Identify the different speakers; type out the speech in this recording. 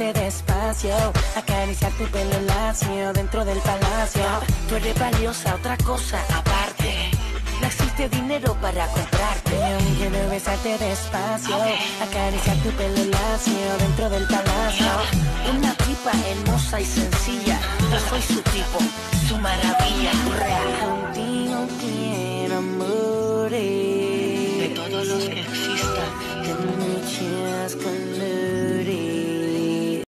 Speaker 1: besarte despacio, acariciar tu pelo lacio dentro del palacio. Tú eres valiosa, otra cosa aparte. No existe dinero para comprarte. Quiero besarte despacio, acariciar tu pelo lacio dentro del palacio. Una tipa hermosa y sencilla, yo soy su tipo, su maravilla, real.